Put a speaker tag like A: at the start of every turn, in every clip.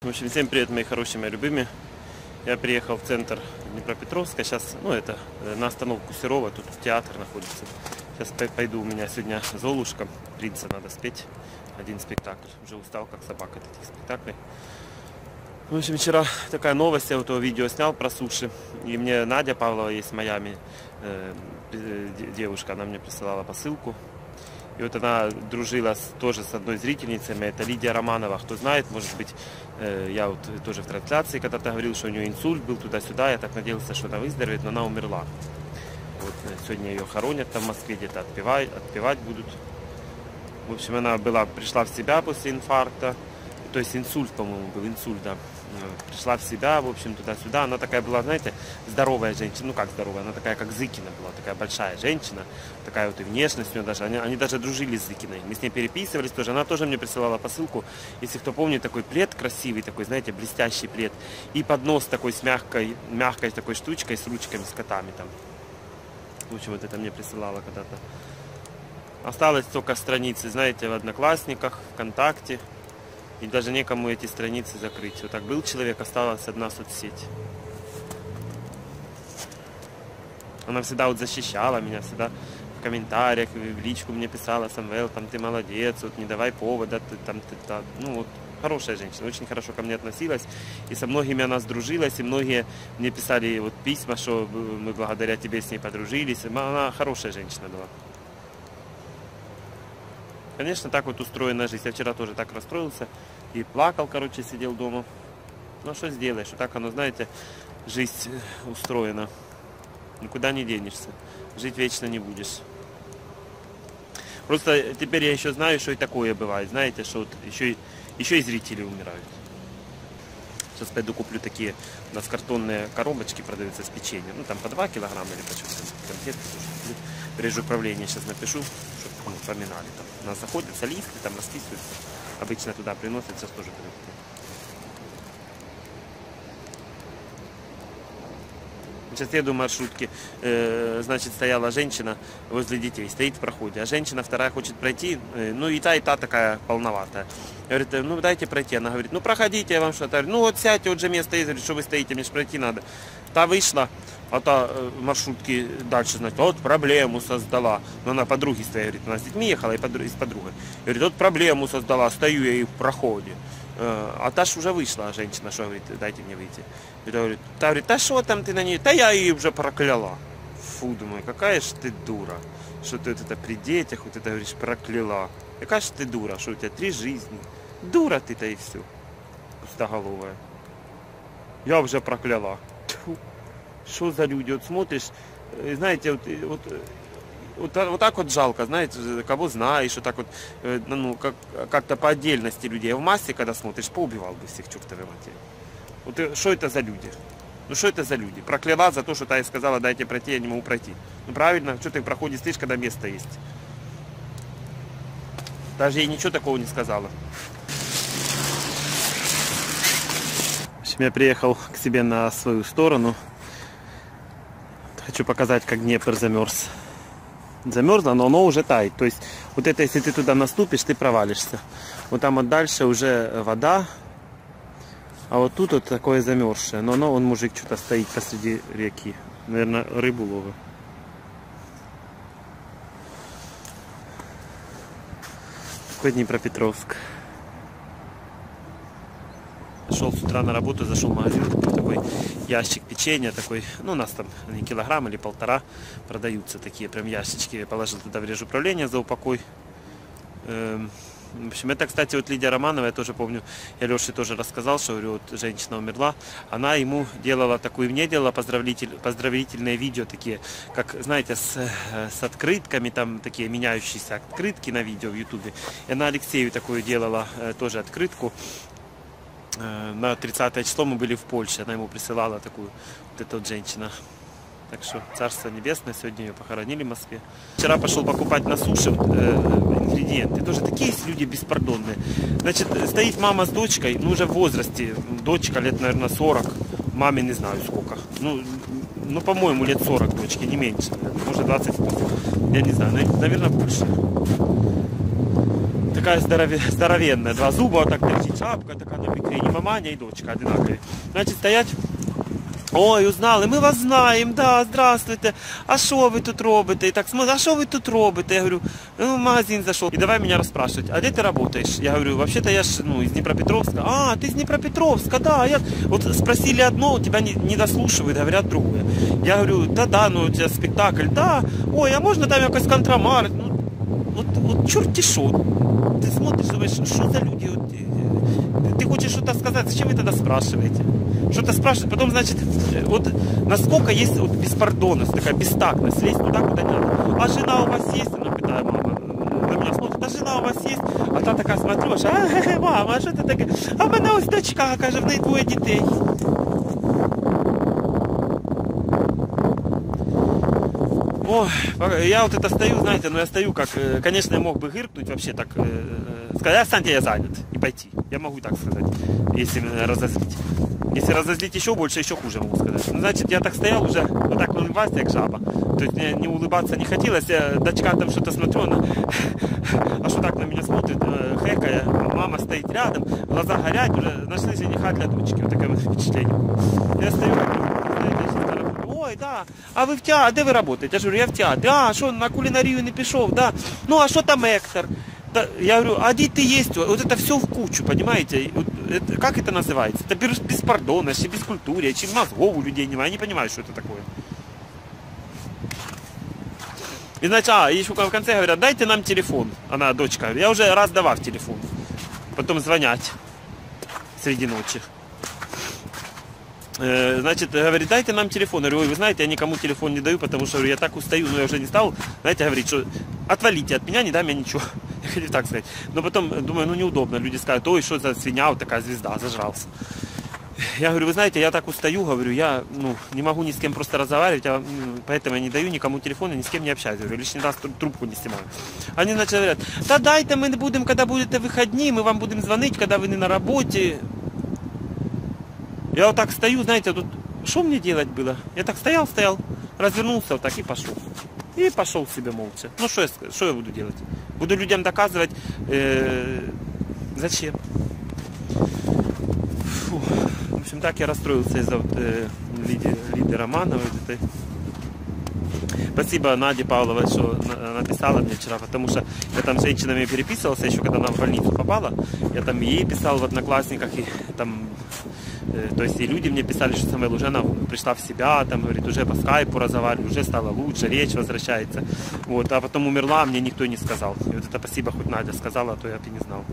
A: В общем, всем привет, мои хорошие, мои любимые. Я приехал в центр Днепропетровска. Сейчас, это на остановку Серова, тут театр находится. Сейчас пойду, у меня сегодня Золушка, принца надо спеть. Один спектакль. Уже устал, как собака, от этих спектаклей. В общем, вчера такая новость, я вот это видео снял про суши. И мне Надя Павлова есть в Майами, девушка, она мне присылала посылку. И вот она дружила тоже с одной зрительницей, это Лидия Романова. Кто знает, может быть, я вот тоже в трансляции когда-то говорил, что у нее инсульт был туда-сюда. Я так надеялся, что она выздоровеет, но она умерла. Вот сегодня ее хоронят там в Москве, где-то отпевать будут. В общем, она пришла в себя после инфаркта. То есть инсульт, по-моему, был, инсульт, да. Пришла в себя, в общем, туда-сюда. Она такая была, знаете, здоровая женщина. Ну как здоровая, она такая, как Зыкина была, такая большая женщина. Такая вот и внешность у нее даже. Они даже дружили с Зыкиной. Мы с ней переписывались тоже. Она тоже мне присылала посылку. Если кто помнит, такой плед красивый, такой, знаете, блестящий плед. И поднос такой с мягкой такой штучкой, с ручками, с котами там. В общем, вот это мне присылала когда-то. Осталось только страницы, знаете, в Одноклассниках, ВКонтакте. И даже некому эти страницы закрыть. Вот так был человек, осталась одна соцсеть. Она всегда вот защищала меня, всегда в комментариях, в личку мне писала: Самвел, там ты молодец, вот не давай повода, ну вот хорошая женщина, очень хорошо ко мне относилась. И со многими она сдружилась, и многие мне писали вот письма, что мы благодаря тебе с ней подружились. Она хорошая женщина была. Конечно, так вот устроена жизнь. Я вчера тоже так расстроился и плакал, сидел дома. Ну, что сделаешь? Вот так оно, знаете, жизнь устроена. Никуда не денешься. Жить вечно не будешь. Просто теперь я еще знаю, что и такое бывает. Знаете, что вот еще и зрители умирают. Сейчас пойду куплю такие, у нас картонные коробочки продаются с печеньем. Ну, там по 2 килограмма или по что-то. Конфетки тоже. Прежде управления сейчас напишу, чтобы поминали. Там у нас заходят солисты, там расписываются. Обычно туда приносят, сейчас тоже приносят. Сейчас еду в маршрутке, значит, стояла женщина возле детей, стоит в проходе, а женщина вторая хочет пройти, ну и та такая полноватая. Говорит, ну дайте пройти. Она говорит, ну проходите, я вам что-то. Ну вот сядьте, вот же место есть, говорит, что вы стоите, мне же пройти надо. Та вышла, а та в маршрутке дальше, значит, вот проблему создала. Но она подруги стоит, говорит, она с детьми ехала и с подругой. Говорит, вот проблему создала, стою я и в проходе. А та ж уже вышла, женщина, что говорит, дайте мне выйти. И та говорит, да что там ты на ней? Да я ее уже прокляла. Фу, думаю, какая ж ты дура. Что ты вот это при детях, вот это говоришь, прокляла. Какая ж ты дура, что у тебя 3 жизни. Дура ты-то и все. Пустоголовая. Я уже прокляла. Тьфу. Что за люди? Вот смотришь, знаете, вот так вот жалко, знаете, кого знаешь, вот так вот, ну, как-то по отдельности людей. А в массе, когда смотришь, поубивал бы всех чертовой матери. Вот что это за люди? Ну что это за люди? Прокляла за то, что та ей сказала, дайте пройти, я не могу пройти. Ну правильно, что ты в проходе стоишь, когда место есть? Даже ей ничего такого не сказала. В общем, я приехал к себе на свою сторону. Хочу показать, как Днепр замерз. Замерзло, но оно уже тает. То есть, вот это, если ты туда наступишь, ты провалишься. Вот там вот дальше уже вода. А вот тут вот такое замерзшее. Но он, мужик, что-то стоит посреди реки. Наверное, рыбу ловит. Такой Днепропетровск. Шел с утра на работу, зашел в магазин, купил такой ящик печенья, такой, ну у нас там не килограмм или 1,5 продаются такие прям ящички. Я положил туда в режуправление за упокой. В общем, это, кстати, вот Лидия Романова, я тоже помню, я Леше тоже рассказал, что, говорю, вот женщина умерла, она ему делала такую, мне делала поздравительные видео такие, как, знаете, с открытками, там такие меняющиеся открытки на видео в ютубе. И она Алексею такую делала тоже открытку. На 30 число мы были в Польше, она ему присылала такую, вот эта вот женщина. Так что Царство Небесное, сегодня ее похоронили в Москве. Вчера пошел покупать на суши ингредиенты. Тоже такие есть люди беспардонные. Значит, стоит мама с дочкой, ну уже в возрасте, дочка лет, наверное, 40, маме не знаю сколько. Ну по-моему, лет 40 дочке, не меньше, может 20, я не знаю, наверное, больше. такая здоровенная, 2 зуба, вот так торчит, шапка такая на бекрень, и маманя, и дочка одинаковые. Значит, стоять, ой, узнали, ми вас знаємо, да, здравствуйте, а що ви тут робите? І так смотрят, а що ви тут робите? Я говорю, ну, в магазин зашел. И давай меня расспрашивать, а где ты работаешь? Я говорю, вообще-то я ж, ну, из Днепропетровска. А, ты из Днепропетровска, да. Я... Вот спросили одно, тебя не дослушивают, говорят другое. Я говорю, да, ну, у тебя спектакль, да. Ой, а можно там якось контрамар? Ну, вот черти шо. Ты смотришь, думаешь, что за люди? Вот, ты хочешь что-то сказать, зачем вы тогда спрашиваете? Что-то спрашивать, потом, значит, вот насколько есть вот беспардонность, такая бестактность, лезть туда, куда не надо. А жена у вас есть? Она питает, мама, на меня смотрит, а жена у вас есть? А та така смотрю, а мама, а що ти таке? А в мене ось дочка, каже, в неї 2 дітей. Ой, я вот это стою, знаете, ну я стою как, конечно, я мог бы гыркнуть вообще так, сказать, Саня, я занят, и пойти. Я могу так сказать, если меня разозлить. Если разозлить еще больше, еще хуже могу сказать. Ну, значит, я так стоял уже, вот так улыбался, как жаба. То есть мне не улыбаться не хотелось, я дочка там что-то смотрю, она, а что так на меня смотрит, хэкая, мама стоит рядом, глаза горят, уже нашли жениха для дочки, вот такое вот впечатление. Я стою, ой, да, а ви в театрі, де ви працюєте? Я говорю, я в театрі. А, що, на кулінарію не пішов, да. Ну, а що там Ектор? Да, я говорю, а дети есть? Вот это все в кучу, понимаете? Вот это, как это называется? Это беспардонность, бескультурие, чем мозгов у людей немає. Я не понимаю, что это такое. И значит, еще в конце говорят, дайте нам телефон. Она, дочка, я уже раз давав телефон. Потом звонять среди ночи. Значит, говорит, дайте нам телефон. Я говорю, ой, вы знаете, я никому телефон не даю, потому что я так устаю, но я уже не стал. Знаете, говорит, что отвалите от меня, не дам я ничего. Я хотел так сказать. Но потом думаю, ну неудобно. Люди скажут, ой, что за свинья, вот такая звезда, зажрался. Я говорю, вы знаете, я так устаю, говорю, я не могу ни с кем просто разговаривать, поэтому я не даю никому телефон и ни с кем не общаюсь. Говорю, лишний раз трубку не снимаю. Они начали говорят, да дайте мы будем, когда будете выходные, мы вам будем звонить, когда вы не на работе. Я вот так стою, знаете, тут что мне делать было? Я так стоял, развернулся вот так и пошел. И пошел себе молча. Ну что я буду делать? Буду людям доказывать, зачем? Фу. В общем, так я расстроился из-за Лиды Романовой. Спасибо Наде Павловой, что написала мне вчера, потому что я там с женщинами переписывался, еще когда она в больницу попала. Я там ей писал в Одноклассниках, и там... То есть и люди мне писали, что Самвел уже она пришла в себя, там, говорит, уже по скайпу разговаривали, уже стало лучше, речь возвращается. Вот, а потом умерла, мне никто не сказал. И вот это спасибо, хоть Надя сказала, а то я бы не знал.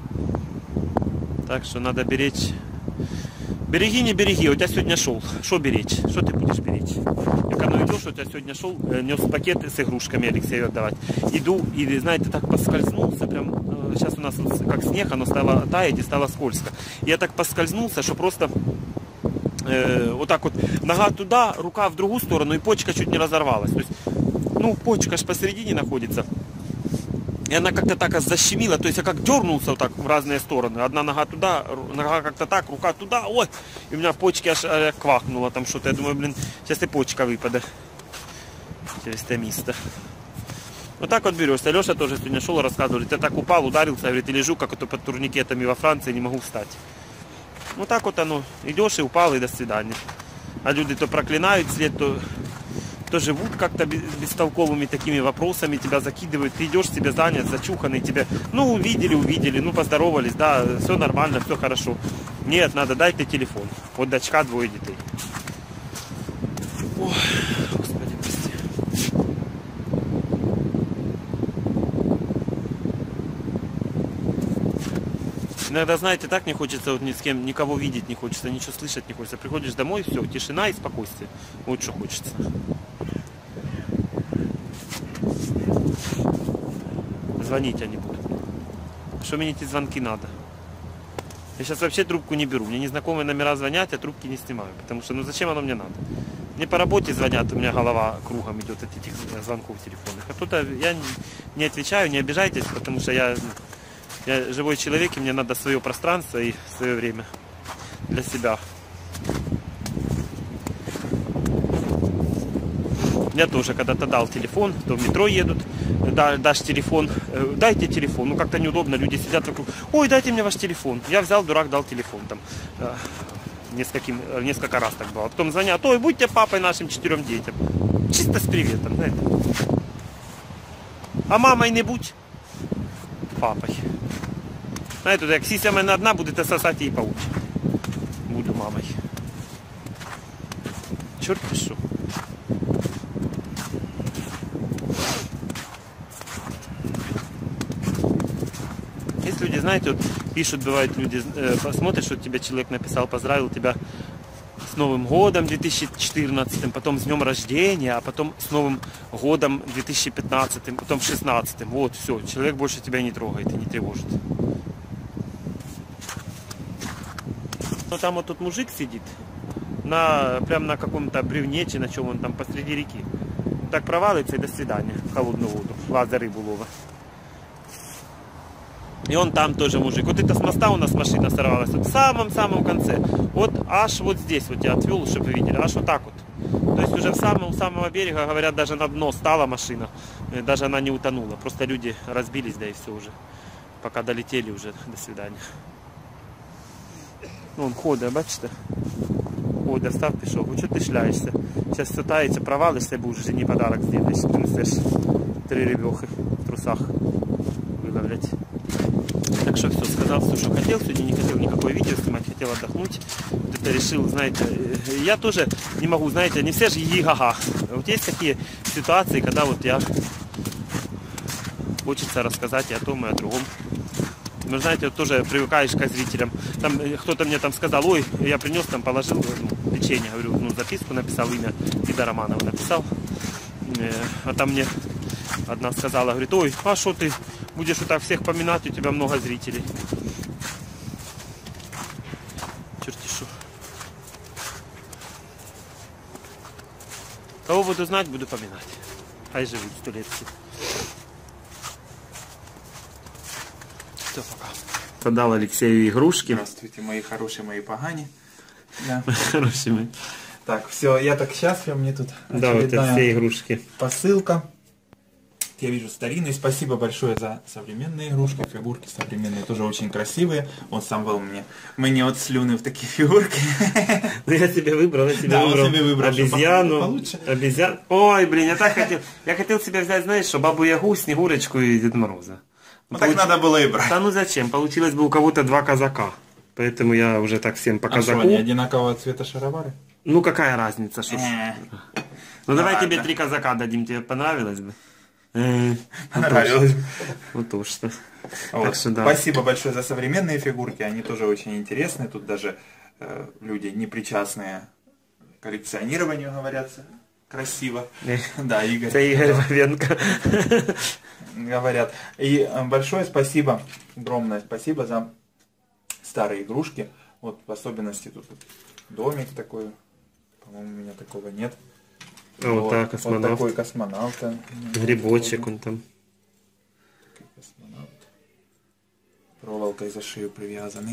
A: Так что надо беречь. Береги, не береги, у тебя сегодня шел. Что беречь? Что ты будешь беречь? Как оно идешь, у тебя сегодня шел, нес пакет с игрушками Алексею отдавать. Иду, и, знаете, так поскользнулся, прям, сейчас у нас как снег, оно стало таять и стало скользко. Я так поскользнулся, что просто вот так вот, нога туда, рука в другую сторону, и почка чуть не разорвалась. То есть, ну, почка ж посередине находится. И она как-то так защемила, то есть я как дернулся вот так в разные стороны. Одна нога туда, нога как-то так, рука туда, ой. И у меня в почке аж квакнуло там что-то. Я думаю, блин, сейчас и почка выпадет через это место. Вот так вот берешься. Леша тоже сегодня шел, рассказывал, я так упал, ударился, говорит, и лежу, как это под турникетами во Франции, не могу встать. Вот так вот оно, идешь и упал, и до свидания. А люди то проклинают свет, то живут как-то бестолковыми такими вопросами, тебя закидывают, ты идешь себе занят, зачуханный, тебя, ну, увидели, ну, поздоровались, да, все нормально, все хорошо. Нет, надо, дайте телефон. Вот дочка, 2 детей. Ой, Господи, прости. Иногда, знаете, так не хочется вот ни с кем, никого видеть не хочется, ничего слышать не хочется. Приходишь домой, все, тишина и спокойствие. Вот что хочется. Звонить они будут. Что мне эти звонки надо? Я сейчас вообще трубку не беру. Мне незнакомые номера звонят, я трубки не снимаю. Потому что, ну зачем оно мне надо? Мне по работе звонят, у меня голова кругом идет от этих звонков телефонных. А тут я не отвечаю, не обижайтесь, потому что я живой человек, и мне надо свое пространство и свое время для себя. Я тоже когда-то дал телефон, то в метро едут, дашь телефон, дайте телефон. Ну как-то неудобно, люди сидят вокруг. Ой, дайте мне ваш телефон. Я взял, дурак, дал телефон. Там, несколько раз так было. Потом звонят, ой, будьте папой нашим 4 детям. Чисто с приветом, знаете. А мамой не будь папой. Знаєте, як сіся мене одна, будете сосати і получше. Буду мамой. Чорт пишу. Есть люди, знаете, вот пишут, бывает, люди посмотришь, что тебе человек написал, поздравил тебя с Новым годом 2014, потом с днем рождения, а потом с Новым годом 2015, потом 2016. Вот, все, человек больше тебя не трогает и не тревожит. Но там вот тут мужик сидит, прям на каком-то бревне, на чем он там посреди реки. Так провалится и до свидания в холодную воду, лаза рыбу лова. И он там тоже мужик. Вот это с моста у нас машина сорвалась. Вот в самом-самом конце. Вот аж вот здесь вот я отвел, чтобы вы видели. Аж вот так вот. То есть уже у самого берега, говорят, даже на дно стала машина. Даже она не утонула. Просто люди разбились, да и все уже. Пока долетели уже. До свидания. Вон ходить, бачите? Ходить, став пішов. Ну чого ти шляєшся? Зараз все тається, провалишся, будеш жені подарок зробиш. Принесеш 3 ребехи в трусах. Выловлять. Так что все, сказал все, что хотел. Сегодня не хотел никакое видео снимать, хотел отдохнуть. Вот это решил, знаете, я тоже не могу, знаете, не все же ги-га-га. Вот есть такие ситуации, когда вот я хочется рассказать и о том, и о другом. Ну, знаете, вот тоже привыкаешь к зрителям. Там кто-то мне там сказал, ой, я принес, там положил печенье, говорю, ну, записку написал, имя Лида Романова написал. А там мне одна сказала, говорит, ой, а что ты будешь вот так всех поминать, у тебя много зрителей. Черти шо. Кого буду знать, буду поминать. Хай живут 100 лет все. Все, пока. Продал Алексею игрушки.
B: Здравствуйте, мои хорошие, мои погани. Да.
A: Хорошие мои.
B: Так, все, я так счастлив, мне тут
A: да, вот это все игрушки.
B: Посылка. Я вижу старинные. Спасибо большое за современные игрушки, фигурки современные, тоже очень красивые. Он сам был мне вот слюны в такие фигурки.
A: Ну я себе выбрал, обезьяну. Обезьян. Ой, блин, я так хотел. Я хотел себе взять, знаешь, что Бабу Ягу, Снегурочку и Деда Мороза.
B: Ну так надо было и брать.
A: Да ну зачем? Получилось бы у кого-то 2 казака. Поэтому я уже так всем по казаку.
B: А что, они одинакового цвета шаровары?
A: Ну какая разница, что ж. Ну давай тебе 3 казака дадим, тебе понравилось бы?
B: Понравилось.
A: Вот то что.
B: Вот.
A: Так что да.
B: Спасибо большое за современные фигурки, они тоже очень интересные. Тут даже люди непричастные к коллекционированию говорятся красиво. Да, Игорь.
A: Это Игорь Вовенко.
B: Говорят. И большое спасибо, огромное спасибо за старые игрушки. Вот в особенности тут домик такой. По-моему, у меня такого нет.
A: Вот, так, космонавт.
B: Вот такой космонавт.
A: Грибочек он там.
B: Космонавт. Проволокой за шею привязанный.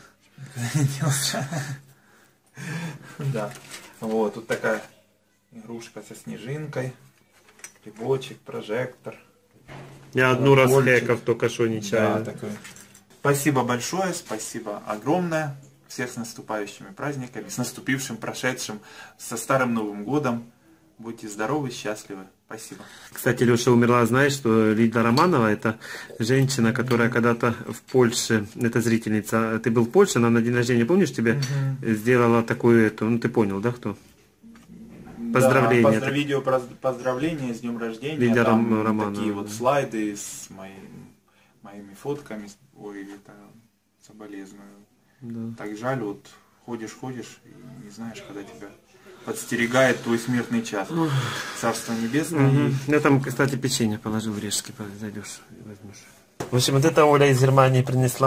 B: Да. Вот, тут такая игрушка со снежинкой. Грибочек, прожектор.
A: Я одну раз хеков только что нечаянно.
B: Да, такой. Спасибо большое, спасибо огромное. Всех с наступающими праздниками, с наступившим, прошедшим, со Старым Новым Годом. Будьте здоровы, счастливы. Спасибо.
A: Кстати, Леша умерла, знаешь, что Лида Романова, это женщина, которая когда-то в Польше, это зрительница, ты был в Польше, она на день рождения, помнишь, тебе сделала такую, эту, ну ты понял, да, кто? Поздравления.
B: Да, видео поздравления с днем рождения.
A: Лида
B: там
A: Романова.
B: Такие вот слайды с моими фотками. Ой, это соболезную. Да. Так жаль, вот ходишь и не знаешь, когда тебя подстерегает твой смертный час. Царство небесное.
A: Я там, кстати, печенье положил, решки зайдешь и возьмешь. В общем, вот это Оля из Германии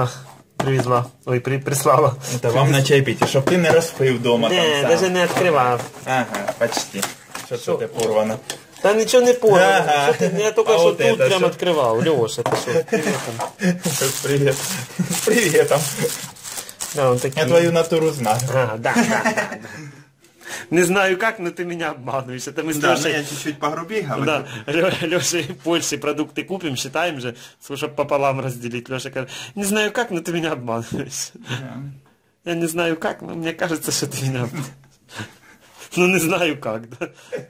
A: прислала.
B: Это вам на чай пить, чтоб ты не распив дома.
A: Не, даже не открывал.
B: Ага, почти. Что-то ты порвано.
A: Да ничего не порвано. Ага. Я только что
B: вот
A: тут прям
B: шо?
A: открывал. Леша, это что?
B: Привет. С приветом.
A: Да, он такие.
B: Я твою натуру знаю.
A: Да. Не знаю как, но ты меня обманываешь. Это мы с
B: Да,
A: Лешей...
B: я чуть-чуть погрубее говорю.
A: Да, Леша в Польше продукты купим, считаем же, чтобы пополам разделить. Леша говорит, не знаю как, но ты меня обманываешь.
B: Да.
A: Я не знаю как, но мне кажется, что ты меня обманываешь. Ну не знаю как, да.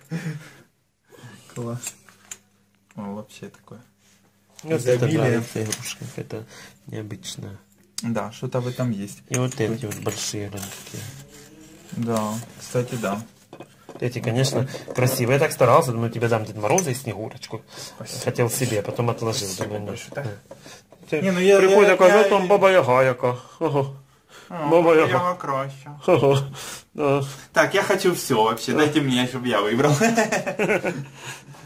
B: Класс. О, вообще такое.
A: Вот это
B: Изобилие.
A: нравится игрушка, это необычная.
B: Да, что-то в этом есть.
A: И вот эти вот большие такие.
B: Да, кстати, да.
A: Эти, конечно, красивые. Я так старался, думаю, тебе дам Дед Мороза и Снегурочку.
B: Спасибо.
A: Хотел себе, потом отложил. Думаю, нет.
B: большое, так?
A: Ти
B: Не, ну я-
A: приходить,
B: я-
A: каже,
B: я-
A: там Баба Яга яка. Ого. Баба Яга.
B: Я краще.
A: Ого. Да.
B: Так, я хочу все вообще. Дайте мне, чтобы я выбрал.